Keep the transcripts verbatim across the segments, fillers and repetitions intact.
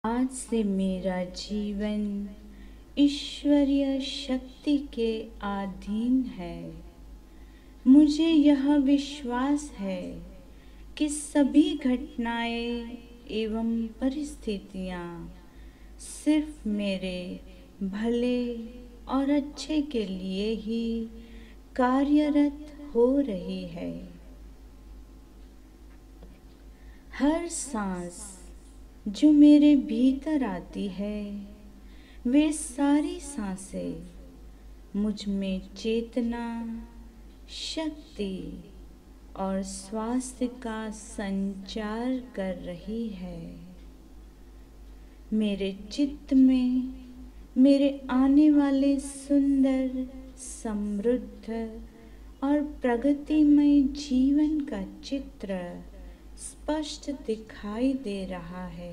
आज से मेरा जीवन ईश्वरीय शक्ति के अधीन है। मुझे यह विश्वास है कि सभी घटनाएं एवं परिस्थितियां सिर्फ मेरे भले और अच्छे के लिए ही कार्यरत हो रही है। हर सांस जो मेरे भीतर आती है, वे सारी सांसें मुझ में चेतना, शक्ति और स्वास्थ्य का संचार कर रही है। मेरे चित्त में मेरे आने वाले सुंदर, समृद्ध और प्रगतिमय जीवन का चित्र स्पष्ट दिखाई दे रहा है।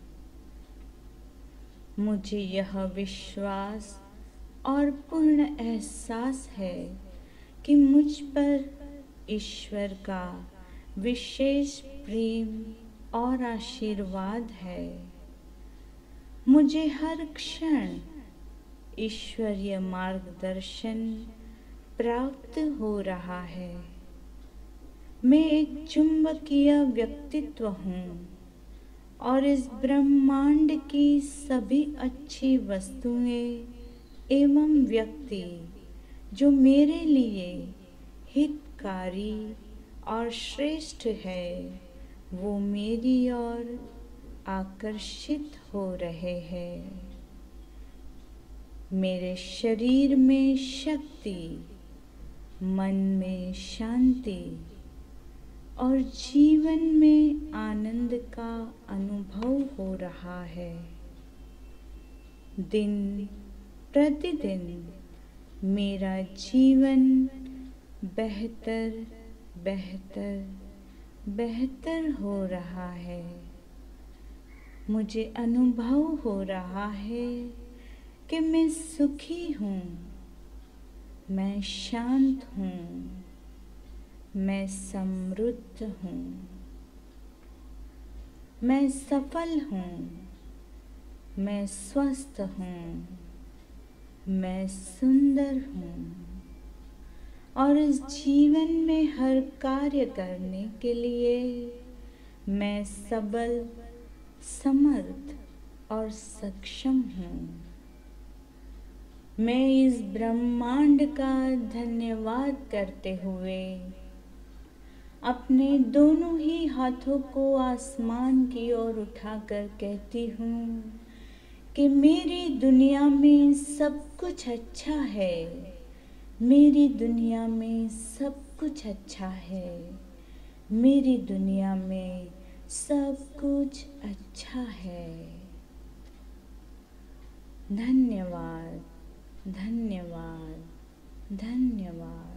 मुझे यह विश्वास और पूर्ण एहसास है कि मुझ पर ईश्वर का विशेष प्रेम और आशीर्वाद है। मुझे हर क्षण ईश्वरीय मार्गदर्शन प्राप्त हो रहा है। मैं एक चुंबकीय व्यक्तित्व हूँ और इस ब्रह्मांड की सभी अच्छी वस्तुएं एवं व्यक्ति जो मेरे लिए हितकारी और श्रेष्ठ है, वो मेरी ओर आकर्षित हो रहे हैं। मेरे शरीर में शक्ति, मन में शांति और जीवन में आनंद का अनुभव हो रहा है। दिन प्रतिदिन मेरा जीवन बेहतर बेहतर बेहतर हो रहा है। मुझे अनुभव हो रहा है कि मैं सुखी हूँ, मैं शांत हूँ, मैं समृद्ध हूँ, मैं सफल हूँ, मैं स्वस्थ हूँ, मैं सुंदर हूँ और इस जीवन में हर कार्य करने के लिए मैं सबल, समर्थ और सक्षम हूँ। मैं इस ब्रह्मांड का धन्यवाद करते हुए अपने दोनों ही हाथों को आसमान की ओर उठाकर कहती हूँ कि मेरी दुनिया में सब कुछ अच्छा है। मेरी दुनिया में सब कुछ अच्छा है। मेरी दुनिया में सब कुछ अच्छा है। धन्यवाद, धन्यवाद, धन्यवाद।